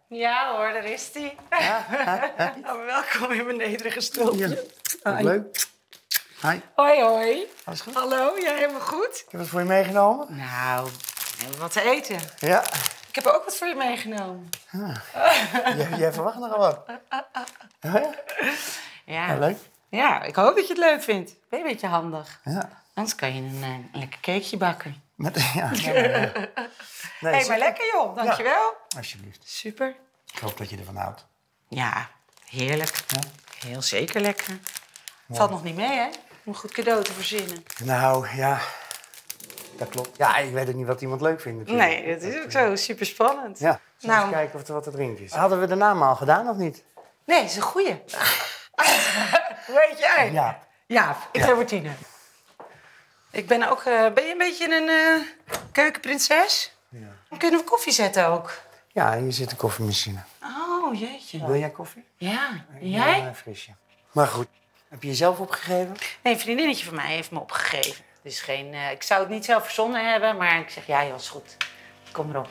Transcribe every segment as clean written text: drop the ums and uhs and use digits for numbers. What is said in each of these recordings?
Ja hoor, daar is hij. Nou, welkom in mijn nederige stoeltje. Ja, leuk. Hi. Hoi, hoi. Alles goed? Hallo, jij helemaal goed? Ik heb wat voor je meegenomen. Nou, we hebben wat te eten. Ja. Ik heb ook wat voor je meegenomen. Jij verwacht nogal wat. Ja? Ja. Ja, leuk. Ja, ik hoop dat je het leuk vindt. Ben je een beetje handig? Ja. Anders kan je een lekker cakeje bakken. Ja. Nee, Hé, maar lekker joh, dankjewel. Ja. Alsjeblieft. Super. Ik hoop dat je ervan houdt. Ja, heerlijk. Ja? Heel zeker lekker. Valt nog niet mee, hè? Om een goed cadeau te verzinnen. Nou, ja. Dat klopt. Ja, ik weet ook niet wat iemand leuk vindt natuurlijk. Nee, dat is ook zo. Super spannend. Ja. Nou. Eens kijken of er wat te drinken is. Hadden we de naam al gedaan of niet? Nee, dat is een goeie. Hoe heet jij? Ja. Ja, ik ben Martine. Ik ben ook... ben je een beetje een keukenprinses? Ja. Kunnen we koffie zetten ook? Ja, hier zit de koffiemachine. Oh, jeetje. Wil jij koffie? Ja. En jij? Ja, een frisje. Maar goed. Heb je jezelf opgegeven? Nee, een vriendinnetje van mij heeft me opgegeven. Dus geen... ik zou het niet zelf verzonnen hebben, maar ik zeg, ja, joh, is goed. Kom erop.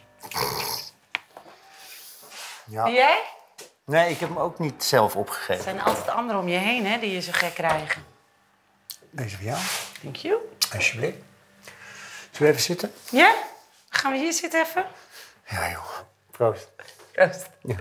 Ja. En jij? Nee, ik heb hem ook niet zelf Er opgegeven. zijn altijd anderen om je heen, hè, die je zo gek krijgen. Deze voor jou. Thank you. Alsjeblieft. Zullen we even zitten? Ja? Gaan we hier zitten even? Ja, joh. Proost. Proost. Ja.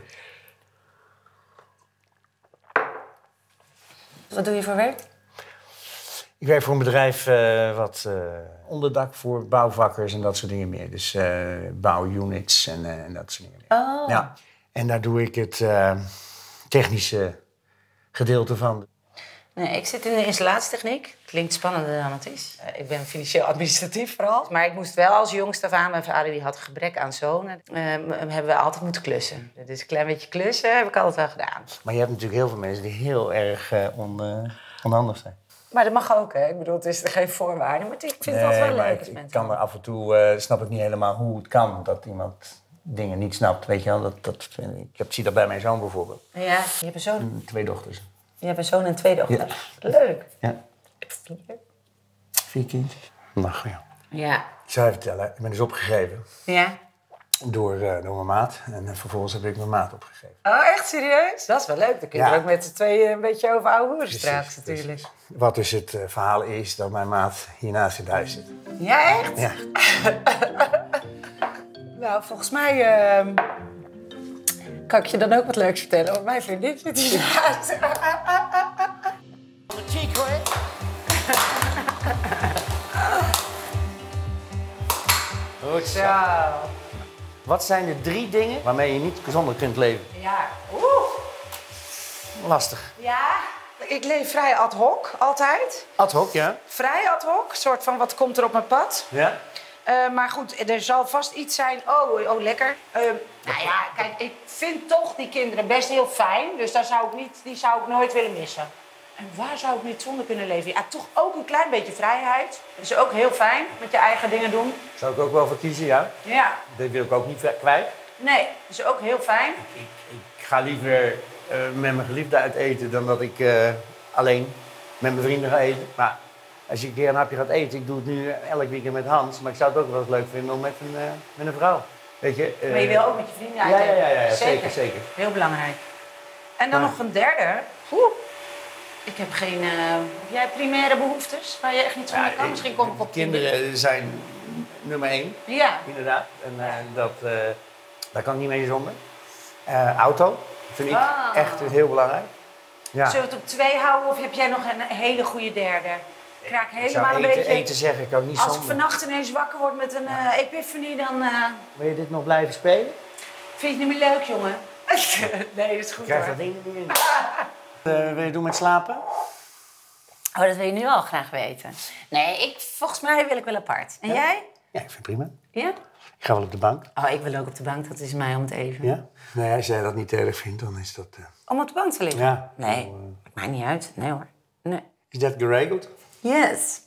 Wat doe je voor werk? Ik werk voor een bedrijf wat onderdak voor bouwvakkers en dat soort dingen meer. Dus bouwunits en dat soort dingen meer. Oh. Ja. En daar doe ik het technische gedeelte van. Nee, ik zit in de installatietechniek. Klinkt spannender dan het is. Ik ben financieel administratief vooral. Maar ik moest wel als jongste af aan, mijn vader die had een gebrek aan zonen, hebben we altijd moeten klussen. Dus een klein beetje klussen heb ik altijd wel gedaan. Maar je hebt natuurlijk heel veel mensen die heel erg onhandig zijn. Maar dat mag ook, hè? Ik bedoel, het is geen voorwaarde. Maar ik vind het altijd wel maar leuk als ik mensen... kan er af en toe, snap ik niet helemaal hoe het kan dat iemand dingen niet snapt. Weet je wel, ik zie dat bij mijn zoon bijvoorbeeld. Ja, je hebt een zoon. 2 dochters. Je hebt een zoon en 2 dochters. Ja. Leuk. Ja. 4. 4 kindjes. Mag, ja. Ja. Ik zou je vertellen, ik ben dus opgegeven Ja. door mijn maat. En vervolgens heb ik mijn maat opgegeven. Oh, echt serieus? Dat is wel leuk. Dan kun je Ja. er ook met z'n tweeën een beetje over ouwe hoeren straks natuurlijk. Precies. Wat dus het verhaal is dat mijn maat hiernaast in het huis zit. Ja, echt? Ja. Nou, volgens mij kan ik je dan ook wat leuks vertellen. Want mijn vriendin zit hiernaast. Goed Zo. Wat zijn de 3 dingen waarmee je niet gezonder kunt leven? Ja. Lastig. Ja. Ik leef vrij ad hoc, altijd. Ad hoc, ja? Vrij ad hoc. Een soort van, wat komt er op mijn pad? Ja? Maar goed, er zal vast iets zijn... Oh, lekker. Nou ja, kijk, ik vind toch die kinderen best heel fijn. Dus die zou ik nooit willen missen. En waar zou ik niet zonder kunnen leven? Ja, toch ook een klein beetje vrijheid. Dat is ook heel fijn, met je eigen dingen doen. Zou ik ook wel voor kiezen, ja? Ja. Dat wil ik ook niet kwijt. Nee, dat is ook heel fijn. Ik ga liever met mijn geliefde uit eten dan dat ik alleen met mijn vrienden ga eten. Maar als je een keer een hapje gaat eten, ik doe het nu elk weekend met Hans, maar ik zou het ook wel eens leuk vinden om met een vrouw. Weet je? Maar je wil ook met je vrienden uit eten. Ja, zeker. Heel belangrijk. En dan nog een derde. Ik heb geen... heb jij primaire behoeftes waar je echt niet zonder kan? Misschien kom ik op kinderen zijn nummer 1, Ja. inderdaad. En daar kan ik niet mee zonder. Auto vind ik echt heel belangrijk. Ja. Zullen we het op 2 houden of heb jij nog een hele goede derde? Ik raak Ik helemaal zou een beetje... eten zeggen, kan ik niet Als ik zonder. vannacht ineens wakker word met een epiphanie, dan... Wil je dit nog blijven spelen? Vind je het niet meer leuk, jongen? Nee, dat is goed Krijg hoor. dat ding er niet in. Wil je doen met slapen? Oh, dat wil je nu al graag weten. Nee, volgens mij wil ik wel apart. En jij? Ja, ik vind het prima. Ja? Ik ga wel op de bank. Oh, ik wil ook op de bank. Dat is mij om het even. Ja? Nee, als jij dat niet erg vindt, dan is dat... Om op de bank te liggen? Ja. Nee, maakt mij niet uit. Nee hoor. Nee. Is dat geregeld? Yes.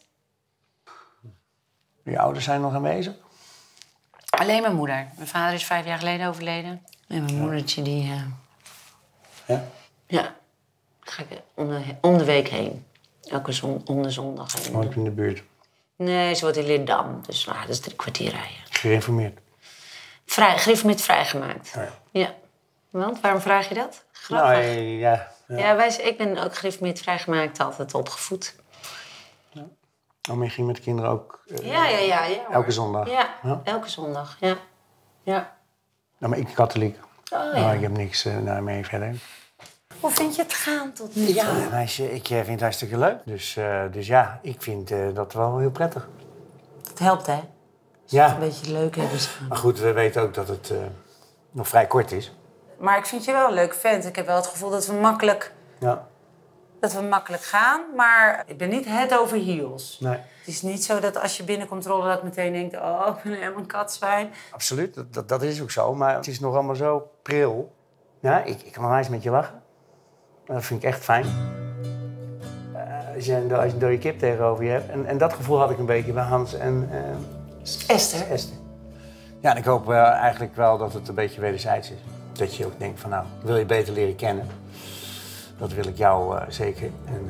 Je ouders zijn nog aanwezig? Alleen mijn moeder. Mijn vader is 5 jaar geleden overleden. En mijn moedertje die... Ja? Ja. Daar ga ik om de week heen. Om de zondag heen. Woont in de buurt? Nee, ze wordt in Lindam. Dus nou, dat is 3 kwartier rijden. Geïnformeerd? Griffmit vrijgemaakt. Oh, ja. Ja. Want, waarom vraag je dat? Grappig. Nou, ja. Ik ben ook Griffmit vrijgemaakt, altijd opgevoed. Ja. Oh, maar je ging met de kinderen ook Ja. elke zondag? Ja, elke zondag, ja. Nou, maar ik katholiek. Oh, Nou, ik heb niks mee verder. Hoe vind je het gaan tot nu toe? Ja, meisje, ik vind het hartstikke leuk. Dus ja, ik vind dat wel heel prettig. Het helpt, hè? Ja. Een beetje leuk hebben samen. Maar goed, we weten ook dat het nog vrij kort is. Maar ik vind je wel een leuk vent. Ik heb wel het gevoel dat we makkelijk gaan. Maar ik ben niet head over heels. Nee. Het is niet zo dat als je binnenkomt rollen dat ik meteen denk... oh, ik ben helemaal een katzwijn. Absoluut, dat is ook zo. Maar het is nog allemaal zo pril. Ja, ik kan wel eens met je lachen. Dat vind ik echt fijn. Als je een dode kip tegenover je hebt. En dat gevoel had ik een beetje bij Hans en Esther. Ja, en ik hoop eigenlijk wel dat het een beetje wederzijds is. Dat je ook denkt van nou, wil je beter leren kennen. Dat wil ik jou zeker.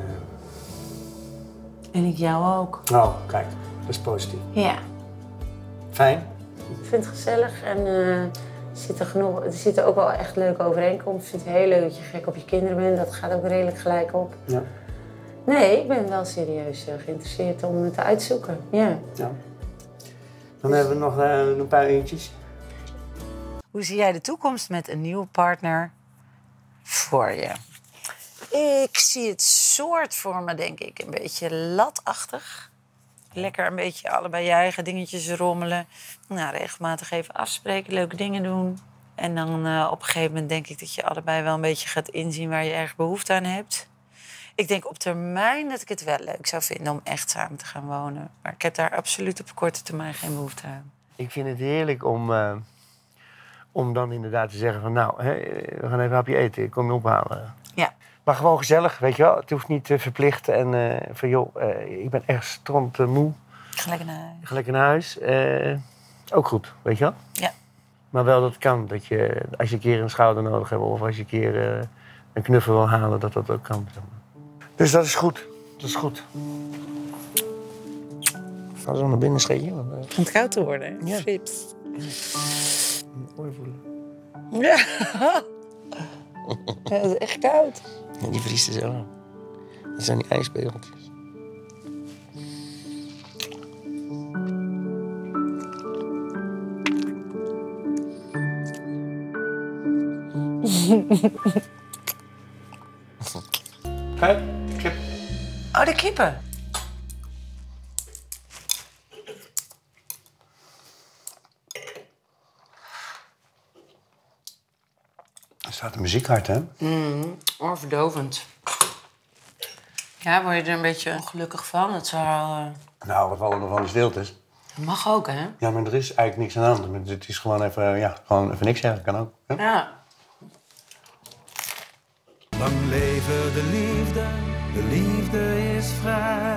En ik jou ook. Oh, kijk, dat is positief. Ja. Fijn. Ik vind het gezellig en er zitten ook wel echt leuke overeenkomsten. Ik vind het heel leuk dat je gek op je kinderen bent. Dat gaat ook redelijk gelijk op. Ja. Nee, ik ben wel serieus geïnteresseerd om het te uitzoeken. Ja. Dan hebben we nog een paar uurtjes. Hoe zie jij de toekomst met een nieuwe partner voor je? Ik zie het soort voor me, denk ik, een beetje latachtig. Lekker een beetje allebei je eigen dingetjes rommelen. Nou, regelmatig even afspreken, leuke dingen doen. En dan op een gegeven moment denk ik dat je allebei wel een beetje gaat inzien waar je erg behoefte aan hebt. Ik denk op termijn dat ik het wel leuk zou vinden om echt samen te gaan wonen. Maar ik heb daar absoluut op korte termijn geen behoefte aan. Ik vind het heerlijk om dan inderdaad te zeggen van nou, we gaan even een hapje eten, ik kom je ophalen. Ja. Maar gewoon gezellig, weet je wel. Het hoeft niet te verplichten. En van joh, ik ben echt strandmoe. Gelijk naar huis. Ga lekker naar huis. Ook goed, weet je wel. Ja. Maar wel dat het kan. Dat je, als je een keer een schouder nodig hebt of als je een keer een knuffel wil halen, dat dat ook kan. Dus dat is goed. Dat is goed. Ik ga zo naar binnen scheten. Het begint koud te worden, hè? Ja. Frips. Oor voelen. Ja. Het is echt koud. Ja, die vriest er zo. Dat zijn die ijsbegeltjes. Kijk, kip. Oh, de kippen. Er staat de muziek hard, hè? Oorverdovend. Ja, word je er een beetje ongelukkig van? Het zou... Nou, wat vallen er van de stiltes? Dat mag ook, hè? Ja, maar er is eigenlijk niks aan de hand. Het is gewoon even, gewoon even niks zeggen. Kan ook. Hè? Ja. Lang leven de liefde is vrij.